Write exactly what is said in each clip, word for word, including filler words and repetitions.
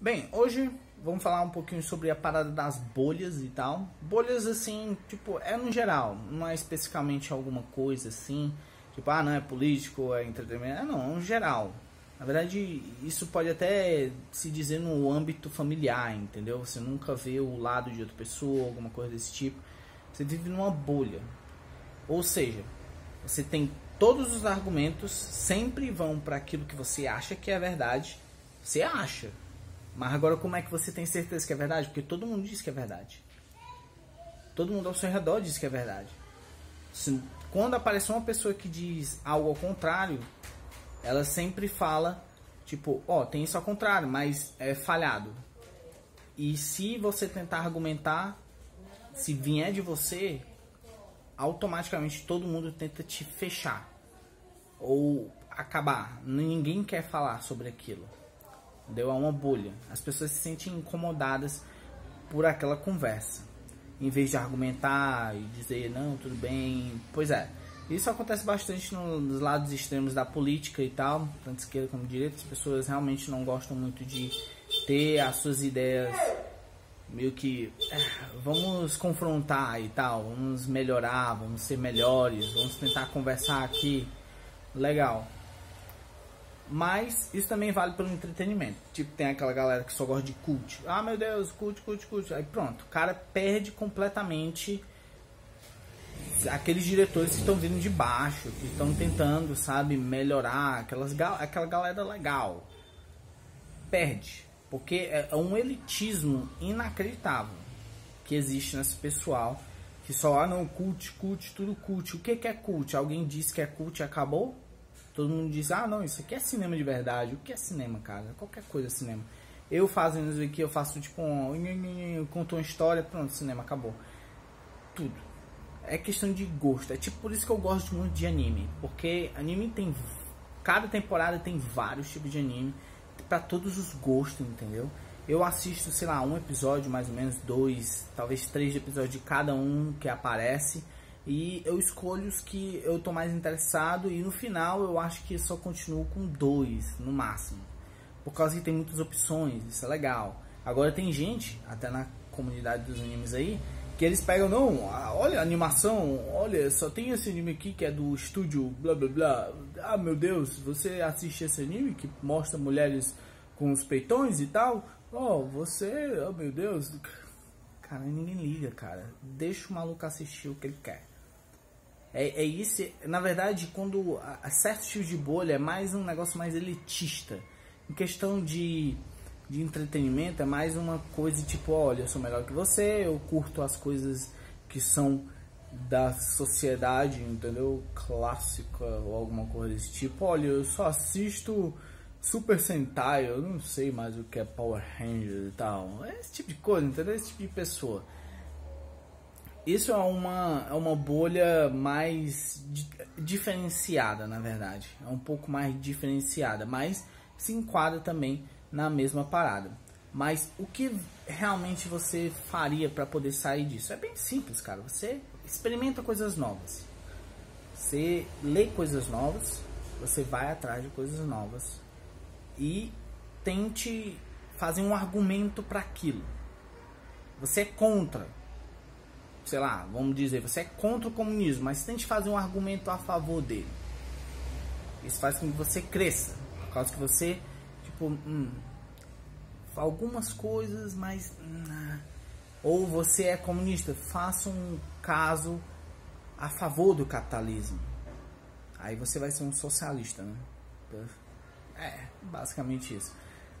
Bem, hoje vamos falar um pouquinho sobre a parada das bolhas e tal. Bolhas assim, tipo, é no geral, não é especificamente alguma coisa assim, tipo, ah, não é político, é entretenimento, é não, é no geral. Na verdade, isso pode até se dizer no âmbito familiar, entendeu? Você nunca vê o lado de outra pessoa, alguma coisa desse tipo. Você vive numa bolha. Ou seja, você tem todos os argumentos, sempre vão para aquilo que você acha que é verdade. Você acha. Mas agora como é que você tem certeza que é verdade? Porque todo mundo diz que é verdade. Todo mundo ao seu redor diz que é verdade. Se, quando aparece uma pessoa que diz algo ao contrário, ela sempre fala, tipo, ó, oh, tem isso ao contrário, mas é falhado. E se você tentar argumentar, se vier de você, automaticamente todo mundo tenta te fechar. Ou acabar. Ninguém quer falar sobre aquilo. Deu a uma bolha. As pessoas se sentem incomodadas por aquela conversa. Em vez de argumentar e dizer, não, tudo bem. Pois é. Isso acontece bastante nos lados extremos da política e tal, tanto esquerda como direita. As pessoas realmente não gostam muito de ter as suas ideias meio que é, vamos confrontar e tal, vamos melhorar, vamos ser melhores, vamos tentar conversar aqui. Legal. Mas isso também vale pelo entretenimento. Tipo, tem aquela galera que só gosta de cult. Ah, meu Deus, cult, cult, cult. Aí pronto, o cara perde completamente aqueles diretores que estão vindo de baixo, que estão tentando, sabe, melhorar, aquelas, aquela galera legal. Perde. Porque é um elitismo inacreditável que existe nesse pessoal. Que só, ah não, cult, cult, tudo cult. O que que é cult? Alguém disse que é cult e acabou? Todo mundo diz, ah não, isso aqui é cinema de verdade. O que é cinema, cara? Qualquer coisa é cinema. Eu fazendo isso aqui, eu faço tipo um... Eu conto uma história, pronto, cinema, acabou. Tudo. É questão de gosto. É tipo por isso que eu gosto muito de anime. Porque anime tem... Cada temporada tem vários tipos de anime. Pra todos os gostos, entendeu? Eu assisto, sei lá, um episódio, mais ou menos, dois, talvez três episódios de cada um que aparece. E eu escolho os que eu tô mais interessado. E no final eu acho que só continuo com dois, no máximo. Por causa que tem muitas opções, isso é legal. Agora tem gente, até na comunidade dos animes aí, que eles pegam, não, olha a animação, olha, só tem esse anime aqui que é do estúdio blá blá blá. Ah, meu Deus, você assiste esse anime que mostra mulheres com os peitões e tal? Oh, você, oh meu Deus. Cara, ninguém liga, cara. Deixa o maluco assistir o que ele quer. É, é isso, na verdade, quando a certo tipo de bolha é mais um negócio mais elitista. Em questão de... de entretenimento é mais uma coisa tipo, olha, eu sou melhor que você, eu curto as coisas que são da sociedade, entendeu? Clássica ou alguma coisa desse tipo. Olha, eu só assisto Super Sentai, eu não sei mais o que é Power Rangers e tal. É esse tipo de coisa, entendeu? Esse tipo de pessoa. Isso é uma, é uma bolha mais di diferenciada, na verdade. É um pouco mais diferenciada, mas se enquadra também na mesma parada. Mas o que realmente você faria para poder sair disso? É bem simples, cara. Você experimenta coisas novas. Você lê coisas novas. Você vai atrás de coisas novas. E tente fazer um argumento para aquilo. Você é contra. Sei lá, vamos dizer, você é contra o comunismo, mas tente fazer um argumento a favor dele. Isso faz com que você cresça. Por causa que você... Tipo, hum, algumas coisas, mas hum, ou você é comunista, faça um caso a favor do capitalismo. Aí você vai ser um socialista, né? É, basicamente isso.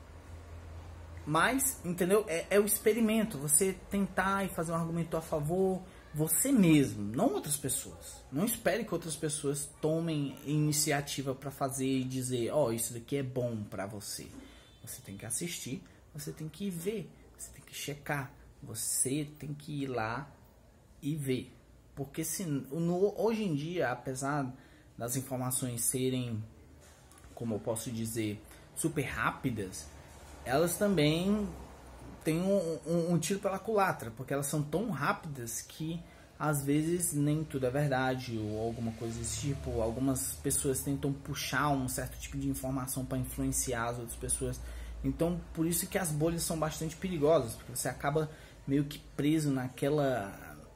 Mas, entendeu? É, é o experimento. Você tentar e fazer um argumento a favor, você mesmo, não outras pessoas. Não espere que outras pessoas tomem iniciativa para fazer e dizer, ó, oh, isso daqui é bom para você. Você tem que assistir, você tem que ver, você tem que checar, você tem que ir lá e ver. Porque se, no, hoje em dia, apesar das informações serem, como eu posso dizer, super rápidas, elas também têm um, um, um tiro pela culatra, porque elas são tão rápidas que às vezes nem tudo é verdade, ou alguma coisa desse tipo. Algumas pessoas tentam puxar um certo tipo de informação para influenciar as outras pessoas Então, por isso que as bolhas são bastante perigosas, porque você acaba meio que preso naquela,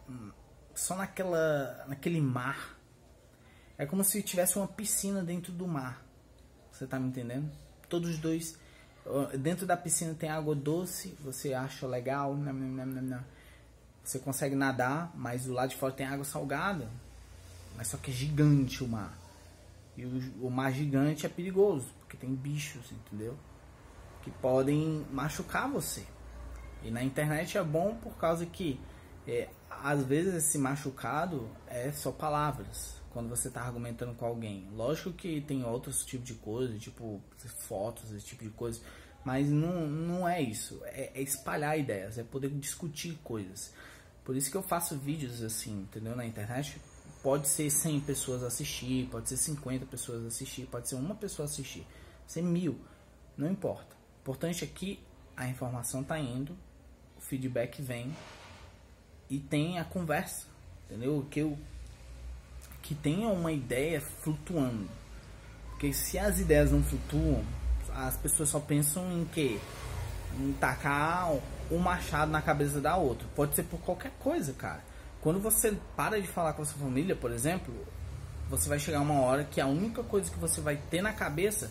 só naquela, naquele mar. É como se tivesse uma piscina dentro do mar. Você tá me entendendo? Todos os dois, dentro da piscina tem água doce, você acha legal, não, não, não, não. Você consegue nadar, mas do lado de fora tem água salgada, mas só que é gigante o mar. E o, o mar gigante é perigoso, porque tem bichos, entendeu? Que podem machucar você. E na internet é bom por causa que, é, às vezes, esse machucado é só palavras. Quando você está argumentando com alguém. Lógico que tem outros tipos de coisa, tipo fotos, esse tipo de coisa. Mas não, não é isso. É, é espalhar ideias, é poder discutir coisas. Por isso que eu faço vídeos assim, entendeu? Na internet. Pode ser cem pessoas assistir, pode ser cinquenta pessoas assistir, pode ser uma pessoa assistir, pode ser mil. Não importa. O importante é que a informação está indo, o feedback vem e tem a conversa, entendeu? Que eu que tenha uma ideia flutuando. Porque se as ideias não flutuam, as pessoas só pensam em quê? Em tacar um machado na cabeça da outra. Pode ser por qualquer coisa, cara. Quando você para de falar com a sua família, por exemplo, você vai chegar uma hora que a única coisa que você vai ter na cabeça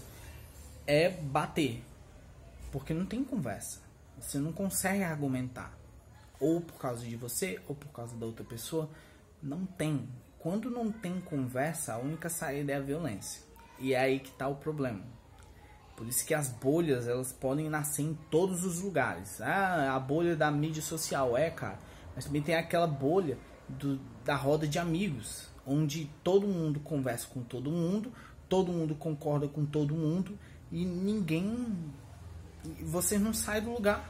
é bater. Porque não tem conversa. Você não consegue argumentar. Ou por causa de você, ou por causa da outra pessoa. Não tem. Quando não tem conversa, a única saída é a violência. E é aí que está o problema. Por isso que as bolhas, elas podem nascer em todos os lugares. Ah, a bolha da mídia social, é, cara. Mas também tem aquela bolha do, da roda de amigos. Onde todo mundo conversa com todo mundo. Todo mundo concorda com todo mundo. E ninguém... Você não sai do lugar.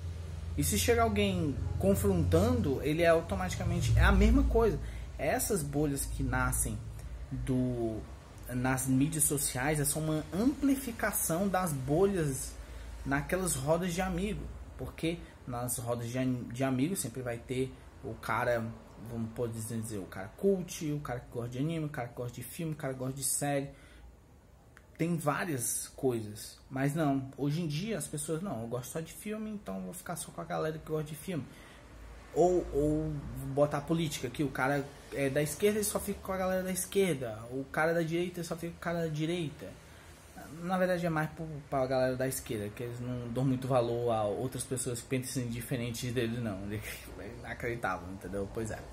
E se chega alguém confrontando, ele é automaticamente... É a mesma coisa. Essas bolhas que nascem do, nas mídias sociais é só uma amplificação das bolhas naquelas rodas de amigo. Porque nas rodas de, de amigos sempre vai ter o cara, vamos poder dizer, o cara cult, o cara que gosta de anime, o cara que gosta de filme, o cara que gosta de série. Tem várias coisas. Mas não, hoje em dia as pessoas, não, eu gosto só de filme, então eu vou ficar só com a galera que gosta de filme. Ou, ou botar política, que o cara é da esquerda e só fica com a galera da esquerda. O cara da direita só fica com o cara da direita. Na verdade é mais para a galera da esquerda, que eles não dão muito valor a outras pessoas que pensam diferentes deles, não. Inacreditável, entendeu? Pois é.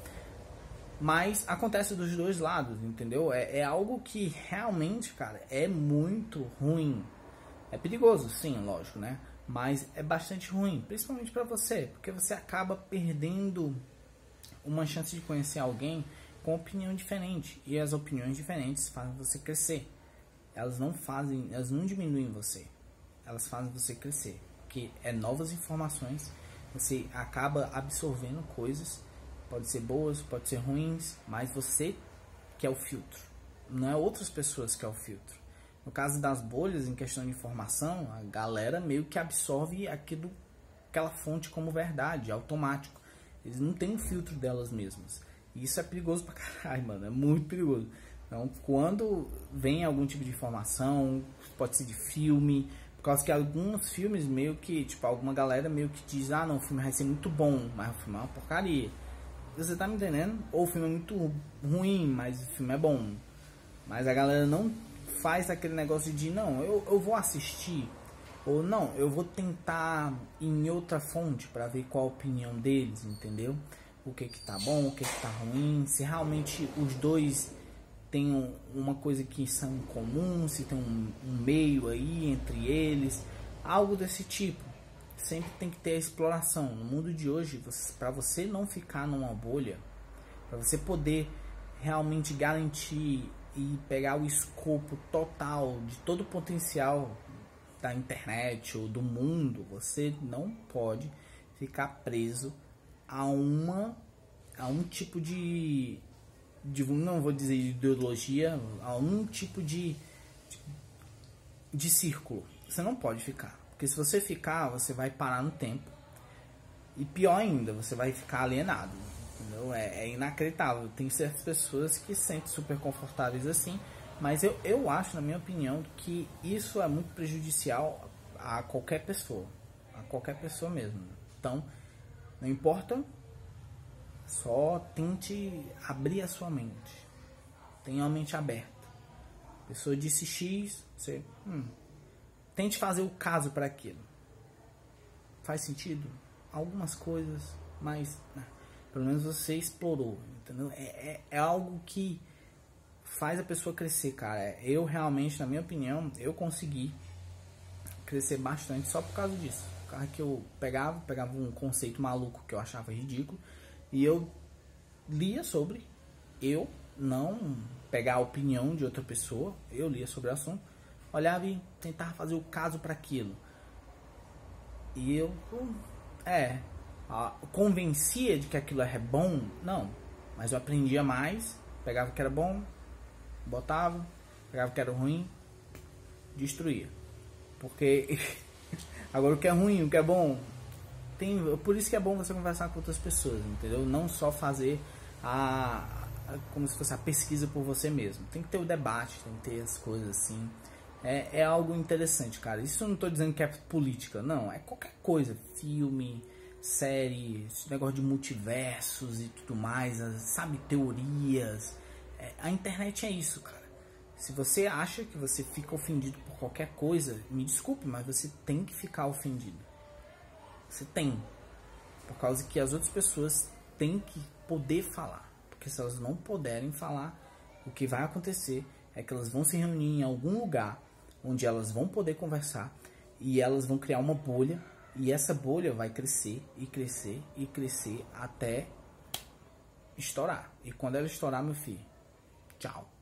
Mas acontece dos dois lados, entendeu? É, é algo que realmente, cara, é muito ruim. É perigoso, sim, lógico, né? Mas é bastante ruim, principalmente para você, porque você acaba perdendo uma chance de conhecer alguém com opinião diferente. E as opiniões diferentes fazem você crescer. Elas não fazem, elas não diminuem você. Elas fazem você crescer, porque é novas informações. Você acaba absorvendo coisas, pode ser boas, pode ser ruins, mas você que é o filtro. Não é outras pessoas que é o filtro. No caso das bolhas, em questão de informação, a galera meio que absorve aquilo, aquela fonte como verdade, automático. Eles não têm um filtro delas mesmas. E isso é perigoso pra caralho, mano. É muito perigoso. Então, quando vem algum tipo de informação, pode ser de filme, por causa que alguns filmes meio que, tipo, alguma galera meio que diz, ah, não, o filme vai ser muito bom, mas o filme é uma porcaria. Você tá me entendendo? Ou o filme é muito ruim, mas o filme é bom. Mas a galera não faz aquele negócio de, não, eu, eu vou assistir, ou não, eu vou tentar em outra fonte para ver qual a opinião deles, entendeu? O que que tá bom, o que que tá ruim, se realmente os dois têm uma coisa que são em comum, se tem um, um meio aí entre eles, algo desse tipo. Sempre tem que ter a exploração. No mundo de hoje, para você não ficar numa bolha, para você poder realmente garantir e pegar o escopo total de todo o potencial da internet ou do mundo, você não pode ficar preso a uma a um tipo de, de não vou dizer ideologia, a um tipo de, de de círculo. Você não pode ficar, porque se você ficar, você vai parar no tempo e pior ainda, você vai ficar alienado. Entendeu? É, é inacreditável. Tem certas pessoas que se sentem super confortáveis assim, mas eu, eu acho, na minha opinião, que isso é muito prejudicial a qualquer pessoa. A qualquer pessoa mesmo. Então, não importa, só tente abrir a sua mente. Tenha a mente aberta. A pessoa disse X, você hum, tente fazer o caso para aquilo. Faz sentido? Algumas coisas, mas né, pelo menos você explorou, entendeu? É, é, é algo que faz a pessoa crescer, cara. Eu realmente, na minha opinião, eu consegui crescer bastante só por causa disso. Por causa que eu pegava, pegava um conceito maluco que eu achava ridículo e eu lia sobre, eu não pegar a opinião de outra pessoa, eu lia sobre o assunto, olhava e tentava fazer o caso para aquilo. E eu, é, convencia de que aquilo é bom, não, mas eu aprendia mais, pegava o que era bom, botava, pegava o que era ruim, destruía. Porque agora o que é ruim, o que é bom, tem, por isso que é bom você conversar com outras pessoas, entendeu? Não só fazer a, a como se fosse a pesquisa por você mesmo. Tem que ter o debate, tem que ter as coisas assim. É, é algo interessante, cara. Isso eu não tô dizendo que é política, não. É qualquer coisa, filme, série, esse negócio de multiversos e tudo mais, sabe, teorias. É, a internet é isso, cara. Se você acha que você fica ofendido por qualquer coisa, me desculpe, mas você tem que ficar ofendido. Você tem. Por causa que as outras pessoas têm que poder falar. Porque se elas não puderem falar, o que vai acontecer é que elas vão se reunir em algum lugar onde elas vão poder conversar e elas vão criar uma bolha e essa bolha vai crescer e crescer e crescer até estourar. E quando ela estourar, meu filho, tchau.